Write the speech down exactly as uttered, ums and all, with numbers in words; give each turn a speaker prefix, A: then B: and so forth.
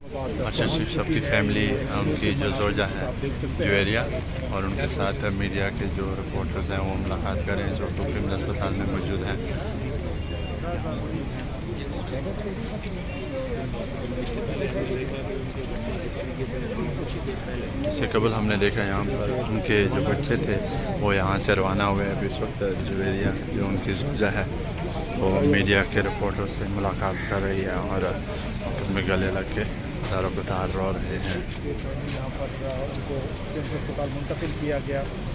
A: अरशद शरीफ साहब की फैमिली, उनकी जो जोजा है जुवेरिया, और उनके साथ मीडिया के जो रिपोर्टर्स हैं वो मुलाकात कर रहे हैं। इस वक्त किम्स अस्पताल में मौजूद हैं। इससे कबल हमने देखा यहाँ पर उनके जो बच्चे थे वो यहाँ से रवाना हुए। अभी इस वक्त जुवेरिया जो उनकी जोजा है वो मीडिया के रिपोर्टर से मुलाकात कर रही है और में गले लग के दारों को तार रो रहे हैं।
B: यहाँ पर उनको अस्पताल मुंतकिल किया गया।